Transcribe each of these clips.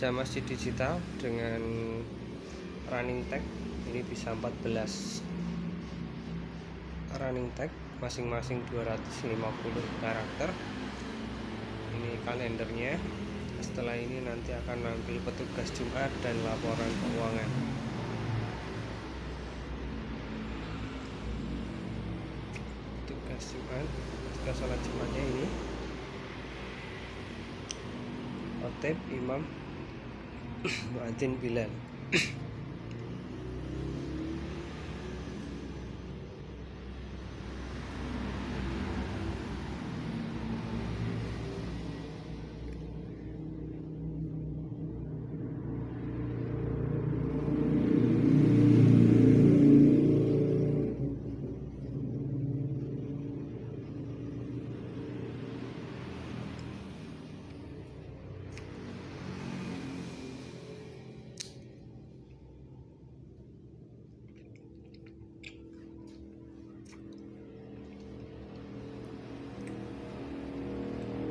Baca masjid digital dengan running tag ini bisa 14 running tag, masing-masing 250 karakter. Ini kalendernya. Setelah ini nanti akan nampil petugas Jumat dan laporan keuangan. Petugas Jumat, petugas sholat Jumatnya ini khotib, imam, muadzin, bilal.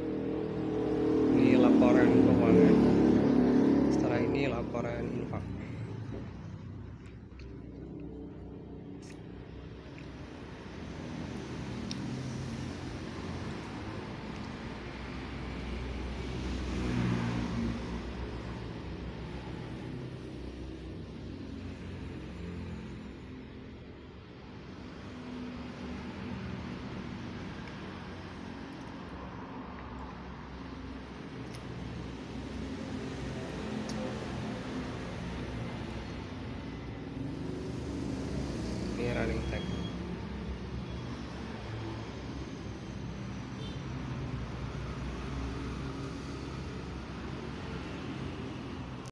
Laporan keuangan. Setelah ini laporan infak.